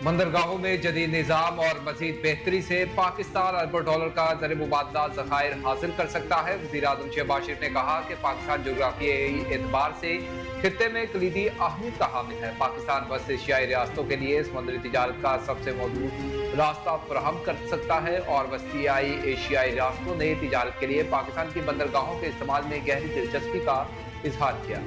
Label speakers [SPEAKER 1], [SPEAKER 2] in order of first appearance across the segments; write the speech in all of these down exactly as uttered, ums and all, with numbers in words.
[SPEAKER 1] बंदरगाहों में जदीद निज़ाम और मजीद बेहतरी से पाकिस्तान अरबों डॉलर का ज़र मुबादला ज़खायर हासिल कर सकता है। वज़ीर आज़म शहबाज शरीफ ने कहा कि पाकिस्तान जोग्राफियाई एतबार से खित्ते में कलीदी अहमियत का हामिल है। पाकिस्तान वस्त एशियाई रियासतों के लिए समुद्री तिजारत का सबसे मौजूद रास्ता फराहम कर सकता है और वस्तियाई एशियाई रियासतों ने तिजारत के लिए पाकिस्तान की बंदरगाहों के इस्तेमाल में गहरी दिलचस्पी का इजहार किया।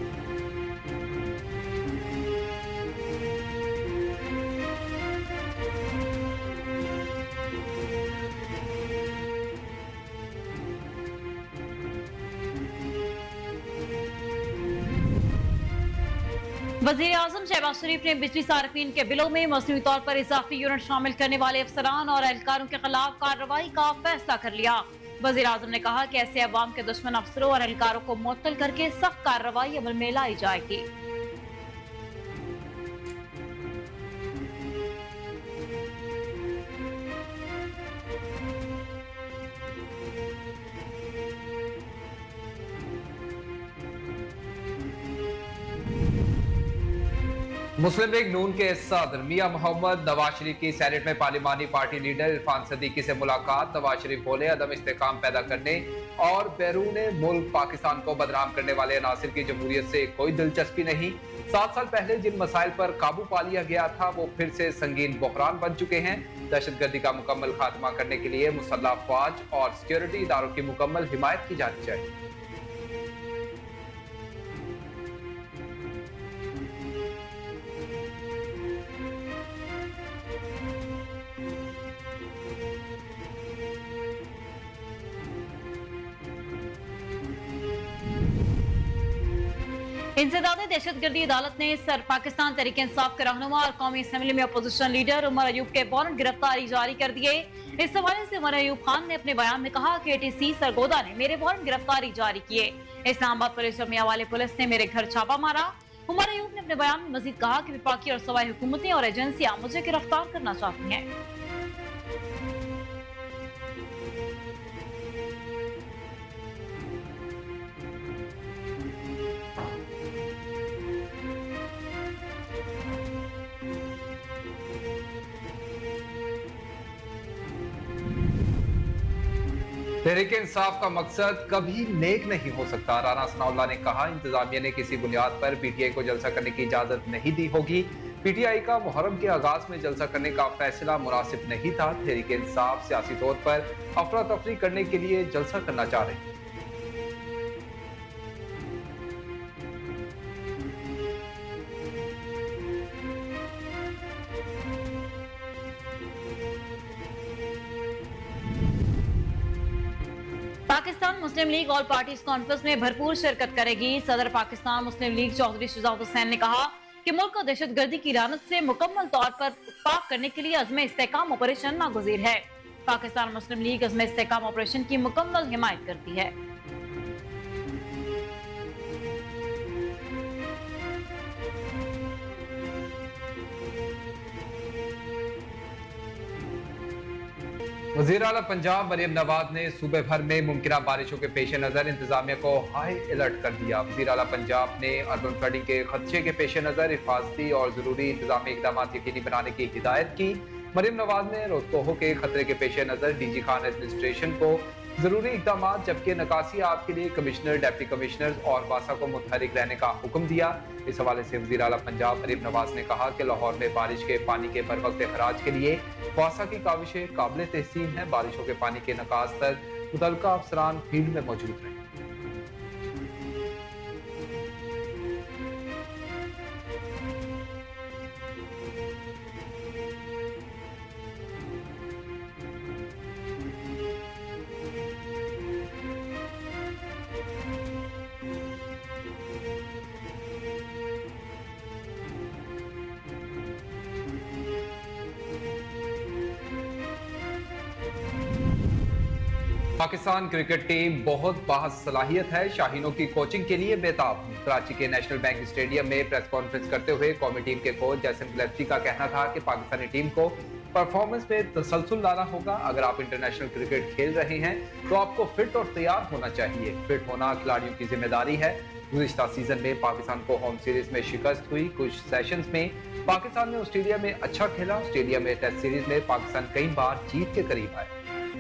[SPEAKER 2] वज़ीर आज़म शहबाज शरीफ ने बिजली सार्फिन के बिलों में मसनूई तौर पर इजाफी यूनिट शामिल करने वाले अफसरान और एहलकारों के खिलाफ कार्रवाई का फैसला कर लिया। वज़ीर आज़म ने कहा कि ऐसे अवाम के दुश्मन अफसरों और एहलकारों को मुअत्तल करके सख्त कार्रवाई अमल में लाई जाएगी।
[SPEAKER 1] मुस्लिम लीग नून के सदर मियां मोहम्मद नवाज शरीफ की सेनेट में पार्लिमानी पार्टी लीडर इरफान सदीकी से मुलाकात। नवाज शरीफ बोले, अदम इस्तेकाम पैदा करने और बैरून मुल्क पाकिस्तान को बदनाम करने वाले अनासिर की जमहूरियत से कोई दिलचस्पी नहीं। सात साल पहले जिन मसाइल पर काबू पा लिया गया था वो फिर से संगीन बहरान बन चुके हैं। दहशतगर्दी का मुकम्मल खात्मा करने के लिए मुसल्लह अफवाज और सिक्योरिटी इदारों की मुकम्मल हिमायत की जानी चाहिए।
[SPEAKER 2] इंसदाद दहशतगर्दी अदालत ने सर पाकिस्तान तहरीक इंसाफ के रहनुमा और कौमी असम्बली में अपोजिशन लीडर उमर अयूब के वारंट गिरफ्तारी जारी कर दिए। इस हवाले से उमर अयूब खान ने अपने बयान में कहा कि एटीसी सरगोदा ने मेरे वारंट गिरफ्तारी जारी किए। इस्लामाबाद पुलिस और मियांवाली पुलिस ने मेरे घर छापा मारा। उमर अयूब ने अपने बयान में मजीद कहा कि विफाकी और सूबाई हुकूमतें और एजेंसियां मुझे गिरफ्तार करना चाहती हैं।
[SPEAKER 1] तहरीक इंसाफ का मकसद कभी नेक नहीं हो सकता। राना सनाउल्लाह ने कहा, इंतजामिया ने किसी बुनियाद पर पीटीआई को जलसा करने की इजाजत नहीं दी होगी। पीटीआई का मुहर्रम के आगाज में जलसा करने का फैसला मुनासिब नहीं था। तहरीक इंसाफ सियासी तौर पर अफरा तफरी करने के लिए जलसा करना चाह रही।
[SPEAKER 2] Pakistan Muslim League all parties conference में भरपूर शिरकत करेगी। सदर पाकिस्तान मुस्लिम लीग चौधरी शुजात हुसैन ने कहा कि मुल्क को दहशतगर्दी की लानत से मुकम्मल तौर पर पाक करने के लिए अज़्म इस्तेकाम ऑपरेशन नागुज़ीर है। पाकिस्तान मुस्लिम लीग अज़्म इस्तेकाम ऑपरेशन की मुकम्मल हिमायत करती है।
[SPEAKER 1] वज़ीर आला पंजाब मरियम नवाज ने सूबे भर में मुमकिन बारिशों के पेश नज़र इंतजामिया को हाई अलर्ट कर दिया। वज़ीर आला पंजाब ने अर्बन फ्लडिंग के खदशे के पेश नज़र हिफाजती और जरूरी इंतजामी इकदाम यकीनी बनाने की हिदायत की। मरियम नवाज ने रोजकोहो के खतरे के पेश नज़र डी जी खान एडमिनिस्ट्रेशन को जरूरी इकदाम जबकि नकासी आप के लिए कमिश्नर, डिप्टी कमिश्नर और बासा को मुतहरिक रहने का हुक्म दिया। इस हवाले से वज़ीर आला पंजाब मरियम नवाज ने कहा कि लाहौर में बारिश के पानी के बर वक्त खराज के लिए वासा की काविशें काबिल तहसीन है। बारिशों के पानी के नकाज तक मुतल्लिका अफसरान फील्ड में मौजूद रहे। पाकिस्तान क्रिकेट टीम बहुत बासलाहियत है। शाहीनों की कोचिंग के लिए बेताब हूं। कराची के नेशनल बैंक स्टेडियम में प्रेस कॉन्फ्रेंस करते हुए कौमी टीम के कोच जैसन गिलेस्पी का कहना था कि पाकिस्तानी टीम को परफॉर्मेंस में तसलसल लाना होगा। अगर आप इंटरनेशनल क्रिकेट खेल रहे हैं तो आपको फिट और तैयार होना चाहिए। फिट होना खिलाड़ियों की जिम्मेदारी है। गुज़िश्ता सीजन में पाकिस्तान को होम सीरीज में शिकस्त हुई। कुछ सेशंस में पाकिस्तान ने ऑस्ट्रेलिया में अच्छा खेला। ऑस्ट्रेलिया में टेस्ट सीरीज में पाकिस्तान कई बार जीत के करीब आए।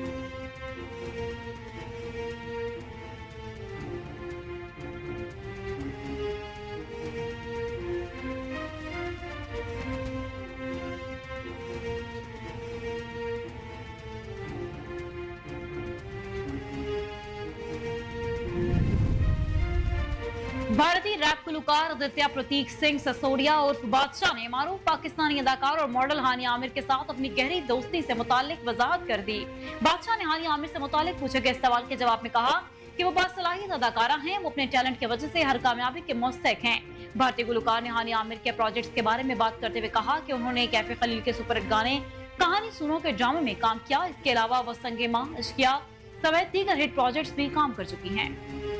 [SPEAKER 2] भारतीय रैप गुलकार आदित्य प्रतीक सिंह ससोडिया उर्फ बादशाह ने मारूफ पाकिस्तानी अदाकार और मॉडल हानिया आमिर के साथ अपनी गहरी दोस्ती से मुताल्लिक वजाहत कर दी। बादशाह ने हानिया आमिर से मुताल्लिक पूछे गए सवाल के जवाब में कहा कि वो बासलाहियत अदाकारा हैं, वो अपने टैलेंट की वजह से हर कामयाबी के मुस्तहिक हैं। भारतीय गुलकार ने हानिया आमिर के प्रोजेक्ट्स के बारे में बात करते हुए कहा कि उन्होंने कैफे खलील के सुपरहिट गाने कहानी सुनो के ड्रामे में काम किया। इसके अलावा वो संगे मां, इश्किया समेत दीगर हिट प्रोजेक्ट्स में काम कर चुकी हैं।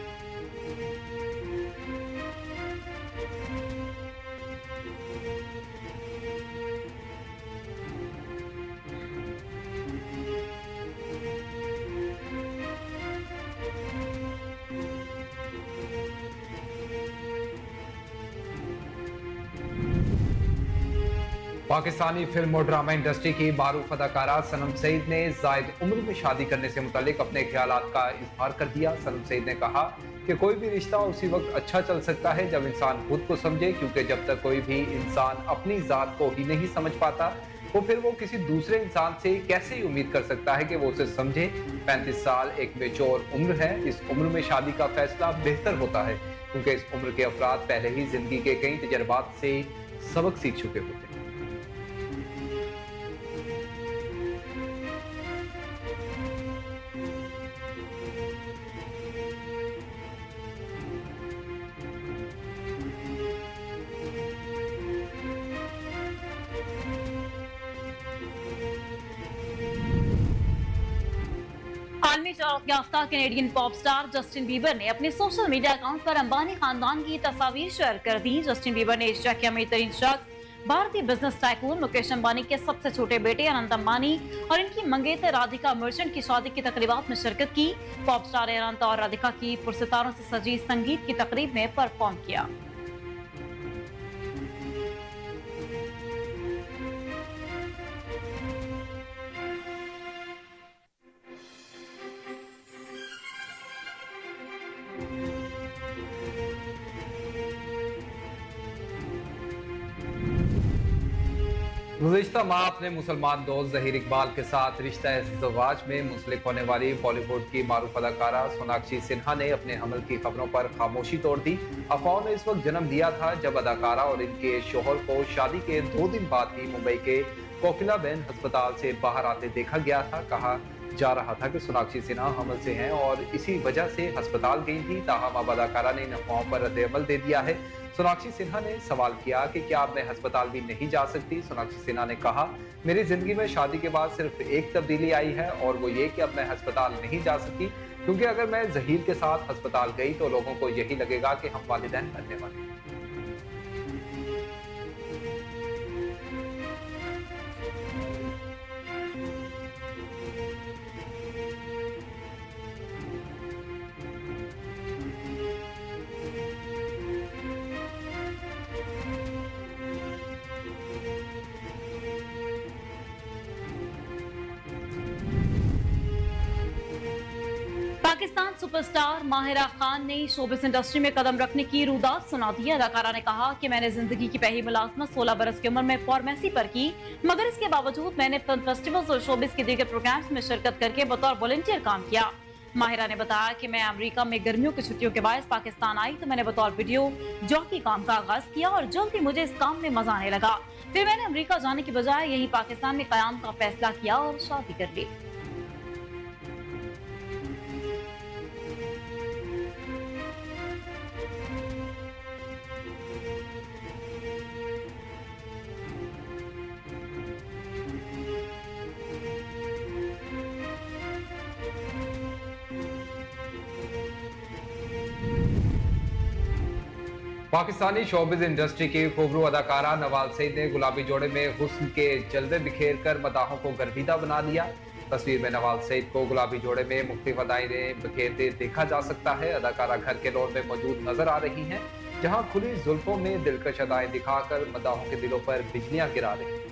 [SPEAKER 1] पाकिस्तानी फिल्म और ड्रामा इंडस्ट्री की मारूफ अदाकारा सनम सईद ने जायद उम्र में शादी करने से मुतालिक अपने ख्यालात का इजहार कर दिया। सनम सईद ने कहा कि कोई भी रिश्ता उसी वक्त अच्छा चल सकता है जब इंसान खुद को समझे, क्योंकि जब तक कोई भी इंसान अपनी जात को ही नहीं समझ पाता तो फिर वो किसी दूसरे इंसान से कैसे ही उम्मीद कर सकता है कि वो उसे समझे। पैंतीस साल एक मेच्योर उम्र है। इस उम्र में शादी का फैसला बेहतर होता है, क्योंकि इस उम्र के अफराद पहले ही जिंदगी के कई तजर्बात से सबक सीख चुके होते हैं।
[SPEAKER 2] आलमी शोहरत याफ्ता Canadian pop star Justin Bieber ने अपने सोशल मीडिया अकाउंट पर अंबानी खानदान की तस्वीर शेयर कर दी। जस्टिन बीबर ने एशिया के अमीर तरीन शख्स भारतीय बिजनेस टाइकून मुकेश अंबानी के सबसे छोटे बेटे अनंत अंबानी और इनकी मंगेतर राधिका मर्चेंट की शादी की तकरीबात में शिरकत की। पॉप स्टार ने अनंत और राधिका की पुरसितारों से सजी संगीत की तकरीब में परफॉर्म किया।
[SPEAKER 1] गुज़िश्ता माह अपने मुसलमान दोस्त जहीर इकबाल के साथ रिश्ता ज़वाज में मुंसलिक होने वाली बॉलीवुड की मारूफ अदाकारा सोनाक्षी सिन्हा ने अपने हमल की खबरों पर खामोशी तोड़ दी। अफवाहों ने इस वक्त जन्म दिया था जब अदाकारा और इनके शोहर को शादी के दो दिन बाद ही मुंबई के कोकिलाबेन अस्पताल से बाहर आते देखा गया था। कहा जा रहा था कि सोनाक्षी सिन्हा हमल से हैं और इसी वजह से अस्पताल गई थी। ताहम अब अदाकारा ने इन अफवाहों पर रद्द-ए-अमल दे दिया है। सोनाक्षी सिन्हा ने सवाल किया कि क्या अब मैं अस्पताल भी नहीं जा सकती। सोनाक्षी सिन्हा ने कहा, मेरी जिंदगी में शादी के बाद सिर्फ एक तब्दीली आई है और वो ये कि अब मैं अस्पताल नहीं जा सकती, क्योंकि अगर मैं जहीर के साथ अस्पताल गई तो लोगों को यही लगेगा कि हम वालिदैन बनने वाले हैं।
[SPEAKER 2] पाकिस्तान सुपरस्टार माहिरा खान ने शोबिस इंडस्ट्री में कदम रखने की रुदात सुना दी। अदाकारा ने कहा कि मैंने जिंदगी की पहली मुलाजमत सोलह बरस की उम्र में फार्मेसी पर की, मगर इसके बावजूद मैंने फिल्म फेस्टिवल्स और शोबिस के दीगर प्रोग्राम्स में शिरकत करके बतौर वॉलंटियर काम किया। माहिरा ने बताया कि मैं अमेरिका में गर्मियों की छुट्टियों के बाद पाकिस्तान आई तो मैंने बतौर वीडियो जॉकी काम का आगाज किया और जल्द ही मुझे इस काम में मजा आने लगा। फिर मैंने अमेरिका जाने की बजाय यही पाकिस्तान में कयाम का फैसला किया और शादी कर ली।
[SPEAKER 1] पाकिस्तानी शोबिज इंडस्ट्री की खूबरू अदाकारा नवाज सईद ने गुलाबी जोड़े में हुस्न के जलवे बिखेर कर मदाहों को गर्विदा बना लिया। तस्वीर में नवाज सईद को गुलाबी जोड़े में मुख्तलिफ अदाएं बिखेरते देखा जा सकता है। अदाकारा घर के लॉन में मौजूद नजर आ रही हैं, जहां खुली जुल्फों में दिलकश अदाएं दिखाकर मदाहों के दिलों पर बिजलियां गिरा रही हैं।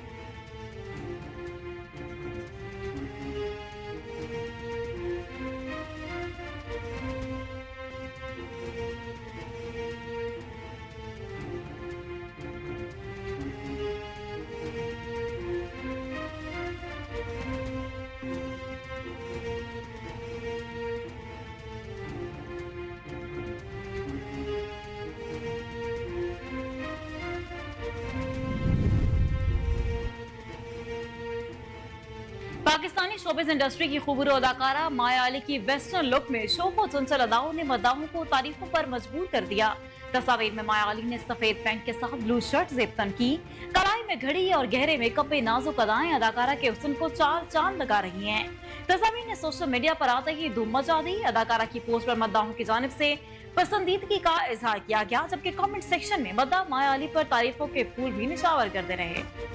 [SPEAKER 2] पाकिस्तानी शोबिस इंडस्ट्री की खूबसूरत अदाकारा माया अली की वेस्टर्न लुक में शोक और चंचल अदाओं ने मदाहों को तारीफों पर मजबूर कर दिया। तस्वीर में माया अली ने सफेद पैंट के साथ ब्लू शर्ट जेबतन की, कलाई में घड़ी और गहरे मेकअप पे नाजुक अदाएं अदाकारा के हुस्न को चार चांद लगा रही हैं। तस्वीर ने सोशल मीडिया पर आते ही धूम मचा दी। अदाकारा की पोस्ट पर मद्दाहों की जानिब से पसंदीदगी का इजहार किया गया, जबकि कमेंट सेक्शन में मद्दाह माया अली पर तारीफों के फूल भी निछावर करते रहे।